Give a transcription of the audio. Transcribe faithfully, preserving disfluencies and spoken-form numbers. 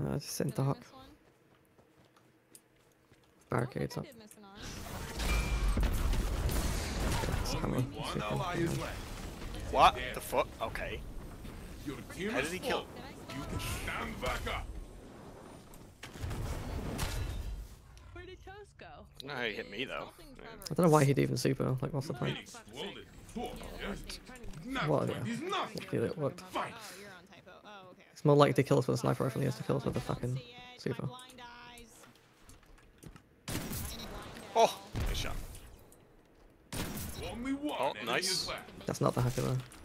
Uh, just sit in dark. Barricades up. What the fuck? Okay. How did he kill? You can stand back up. Where did Toast go? No, he hit me though. Yeah. I don't know why he'd even super. Like, what's the point? Exploded. Talk, yes? What? Yeah. He's nothing. Feel it worked. Fight. Oh, you're on typo. Oh, okay. It's more likely to kill us with a sniper rifle than he is to kill us with a fucking super. Oh, good shot. Only one Oh, enemy nice. is left. That's not the hacker though.